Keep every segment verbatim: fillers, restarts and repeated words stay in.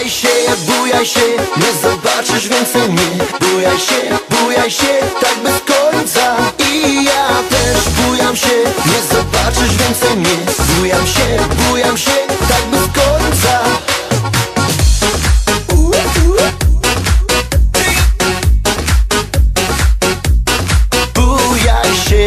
Bujaj się, bujaj się, nie zobaczysz więcej mnie. Bujaj się, bujaj się, tak bez końca. I ja też bujam się, nie zobaczysz więcej mnie. Bujam się, bujam się, tak bez końca. Bujaj się.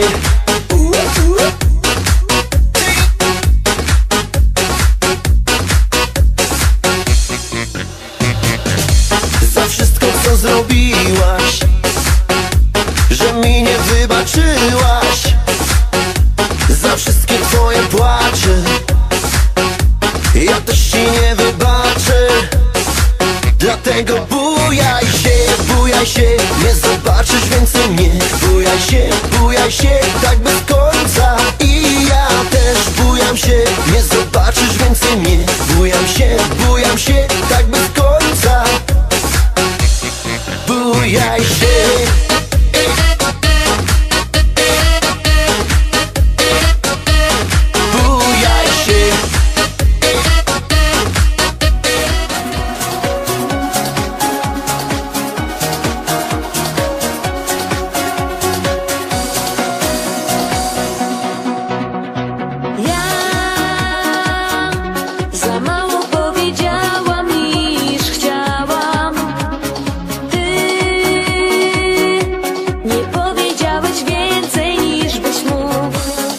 Za wszystko, co zrobiłaś, że mi nie wybaczyłaś, za wszystkie twoje płacze, ja też ci nie wybaczę. Dlatego bujaj się, bujaj się, nie zobaczysz więcej mnie. Bujaj się, bujaj się, tak bez końca. I ja też bujam się, nie zobaczysz więcej mnie. Bujam się, bujam się, tak bez końca. Bujaj się. Bujaj się. Ja za mało powiedziałam niż chciałam. Ty nie powiedziałeś więcej niż byś mógł.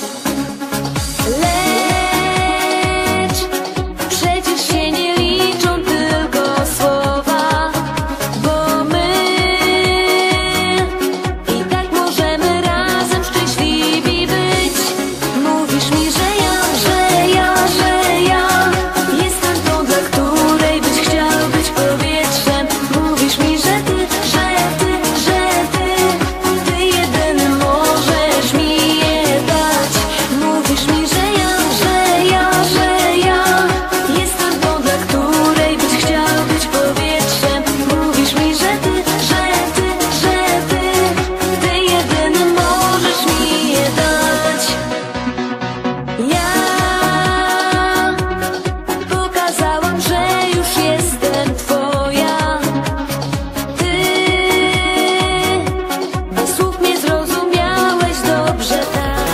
Lecz przecież się nie liczą tylko słowa, bo my i tak możemy razem szczęśliwi być. Mówisz mi, że ja, że ja, że ja jestem tą, dla której byś chciał być powietrzem. Mówisz mi, że ty, że ty, że ty, ty jedyny możesz mi je dać. Mówisz mi, że ja, że ja, że ja jestem tą, dla której byś chciał być powietrzem. Mówisz mi, że ty, że ty, że ty, ty jedyny możesz mi je dać. Ja pokazałam, że już jestem twoja. Ty bez słów mnie zrozumiałeś dobrze, tak.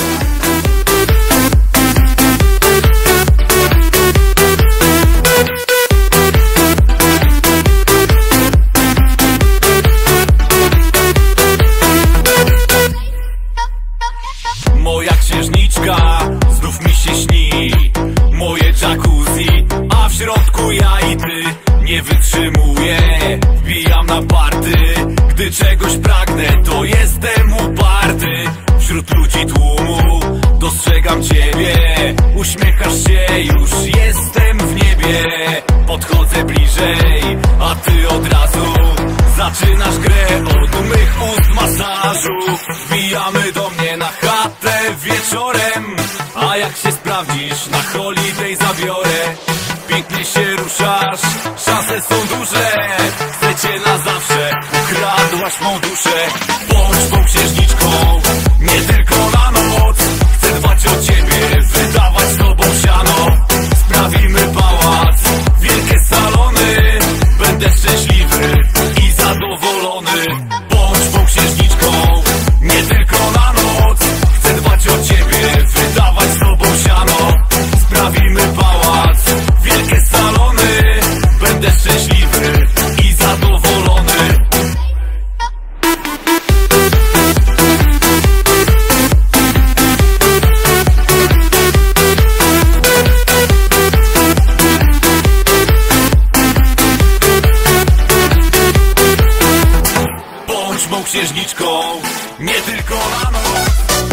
Moja księżniczka znów mi się śni, moje jacuzzi, a w środku ja i ty. Nie wytrzymuję, wbijam na party. Gdy czegoś pragnę, to jestem uparty. Wśród ludzi tłumu dostrzegam ciebie. Uśmiechasz się, już jestem w niebie. Podchodzę bliżej, a ty od razu zaczynasz grę od mych ust masażu. Wbijamy do mnie na chatę wieczorem, a jak się sprawdzisz, na holiday zabiorę. Pięknie się ruszasz, szanse są duże. Chcę cię na zawsze, ukradłaś mą duszę. Bądź tą księżniczką, nie tylko na noc. Chcę dbać o ciebie, wydawać z tobą siano. Sprawimy pałac, wielkie salony. Będę szczęśliwy i zadowolony. Bądź tą księżniczką, nie tylko na noc. Chcę dbać o ciebie, wydawać z tobą siano. Sprawimy pałac, wielkie salony. Będę szczęśliwy i zadowolony. Bądź mą księżniczką, nie tylko na noc.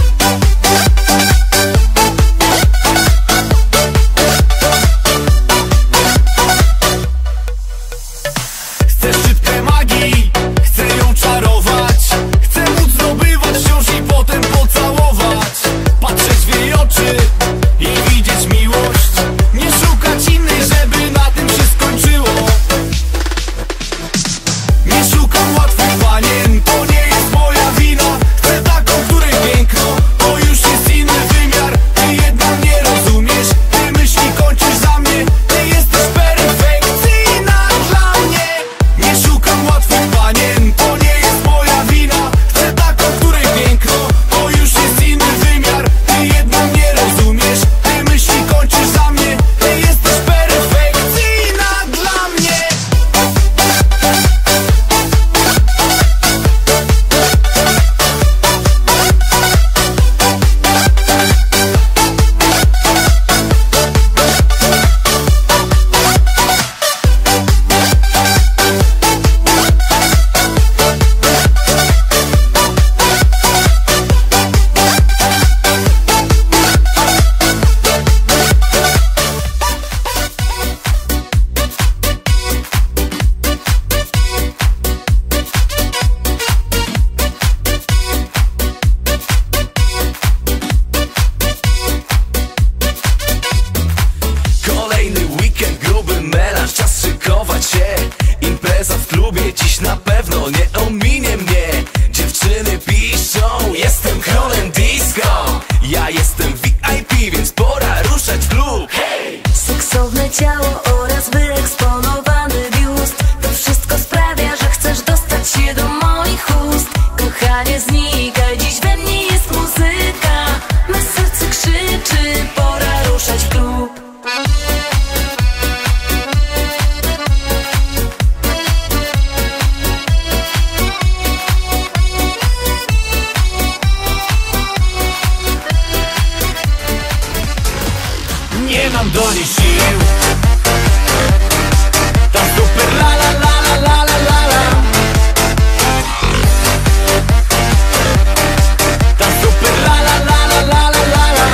Chcę szczyptę magii, chcę ją czarować. Chcę móc zdobywać wciąż i potem pocałować. Patrzeć w jej oczy i widzieć miłość. Nie szukać innej, żeby na tym się skończyło. Nie szukam łatwych panien, to nie jest moja wina. Chcę taką, której piękno tobie dziś na pewno nie ominie mnie. Dziewczyny piszą, jestem królem disco. Ja jestem V I P, więc pora ruszać w klub. Hej! Seksowne ciało oraz wyeksponowany biust, to wszystko sprawia, że chcesz dostać się do moich ust. Kochanie, znikaj, dziś we mnie jest muzyka. Me serce krzyczy, pora ruszać w klub. Nie mam do niej sił. Ta super la la la la la la la la. Ta super la la la la la la la la.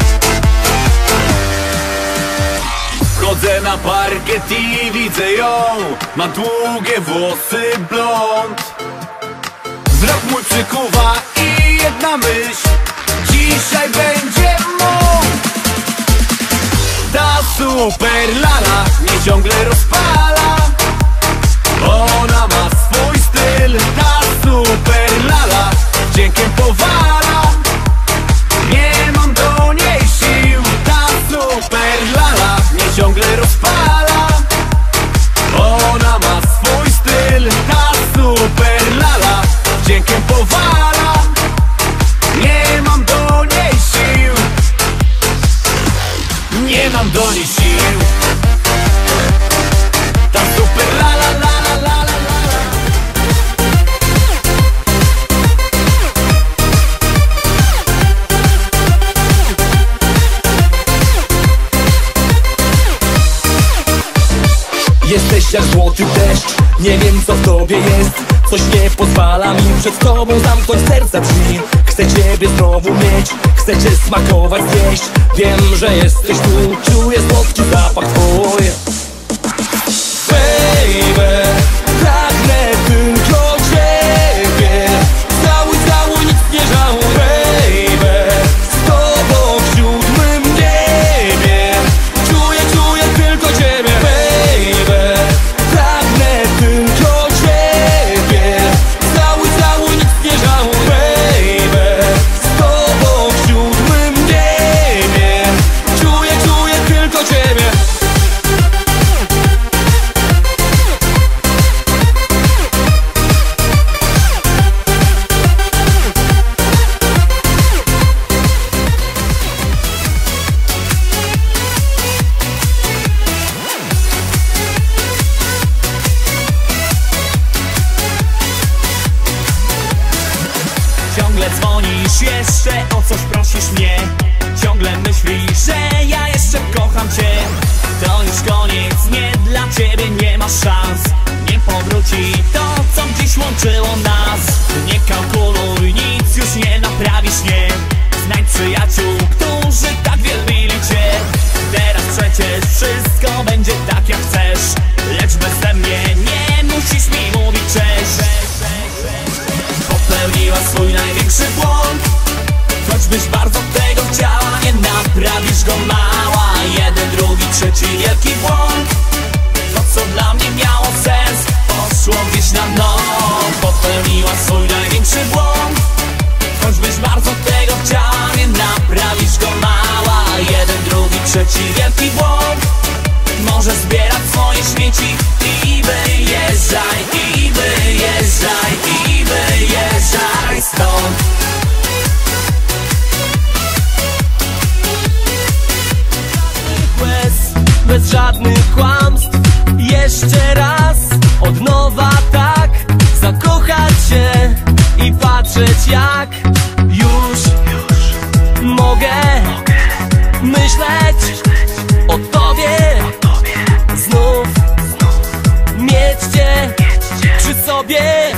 Wchodzę na parkiet i widzę ją. Ma długie włosy blond. Wzrok mój przykuwa i jedna myśl: dzisiaj będzie mą. Ta super lala mnie ciągle rozpala. Ona ma swój styl. Ta super lala wdziękiem powala. Nie mam do niej sił. Ta super lala mnie ciągle rozpala. Ona ma swój styl. Ta super lala wdziękiem powala. Nie mam do niej sił. Nie mam do niej sił. Ta super la la la la la la la. Jesteś jak złoty deszcz, nie wiem co w tobie jest. Coś nie pozwala mi przed tobą zamknąć serca drzwi. Chcę ciebie znowu mieć, chcę cię smakować, zjeść. Wiem, że jesteś tu, czuję słodki zapach twój. Baby, pragnę tylko ciebie. Całuj, całuj, nic nie żałuj. Baby, z tobą w siódmym niebie. Czuję, czuję tylko ciebie. Baby, pragnę tylko ciebie. Całuj, całuj, nic nie żałuj. Baby, z tobą w siódmym niebie. Czuję, czuję tylko ciebie. Ciągle dzwonisz, jeszcze o coś prosisz mnie. Ciągle myślisz, że ja jeszcze kocham cię. To już koniec, nie, dla ciebie nie ma szans. Nie powróci to, co dziś łączyło nas. Nie kalkuluj, nic już nie naprawisz, nie. Znajdź przyjaciół, którzy tak wielbili cię. Teraz przecież wszystko będzie tak jak chcesz. Lecz beze mnie nie musisz mi mówić cześć. Popełniła swój największy błąd. Choćbyś bardzo tego chciała, nie naprawisz go, mała. Jeden, drugi, trzeci wielki błąd. To co dla mnie miało sens, poszło gdzieś na dno. Popełniła swój największy błąd. Choćbyś bardzo tego chciała, nie naprawisz go, mała. Jeden, drugi, trzeci wielki błąd. Może zbierać swoje śmieci i wyjeżdżaj, i wyjeżdżaj, i wyjeżdżaj stąd. Bez, bez żadnych kłamstw. Jeszcze raz, od nowa tak. Zakochać się i patrzeć jak już mogę myśleć o tobie. Znów mieć cię przy sobie.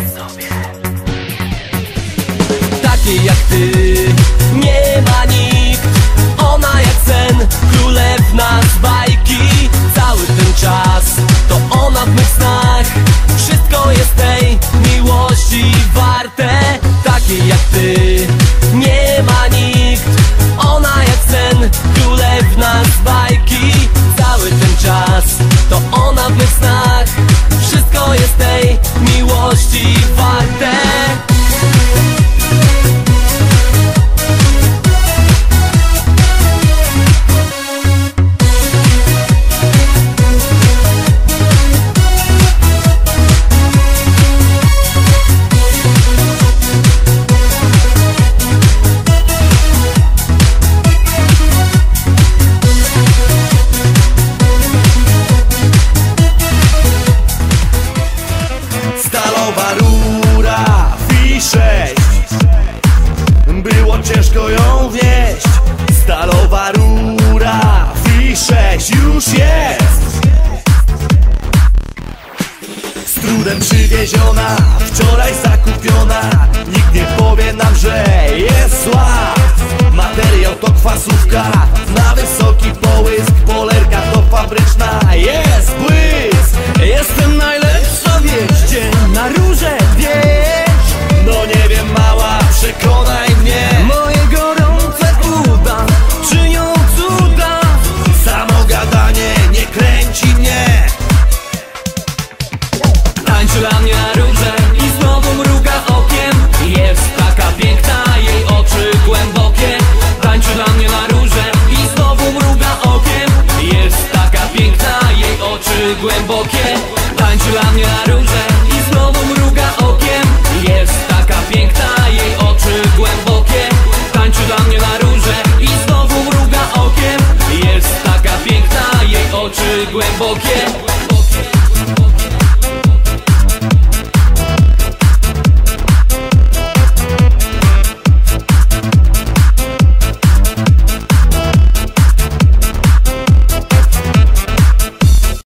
Takiej jak ty nie ma nikt. Ona jak sen, królewna z bajki. Cały ten czas to ona jest. Z trudem przywieziona, wczoraj zakupiona. Nikt nie powie nam, że jest zła. Materiał to kwasówka, na wysoki połysk. Polerka to fabryczna, jest błysk. Jestem najlepsza, wieście na róże, wiesz. No nie wiem, mała, przekonaj mnie. Moje gorące uda czynią cuda. Samo gadanie nie kręci mnie. Tańczy dla mnie na róże i znowu mruga okiem. Jest taka piękna, jej oczy głębokie. Tańczy dla mnie na róże i znowu mruga okiem. Jest taka piękna, jej oczy głębokie. Tańczy dla mnie na róże i znowu mruga okiem. Jest taka piękna, jej oczy głębokie. Tańczy dla mnie na róże i znowu mruga okiem. Jest taka piękna, jej oczy głębokie.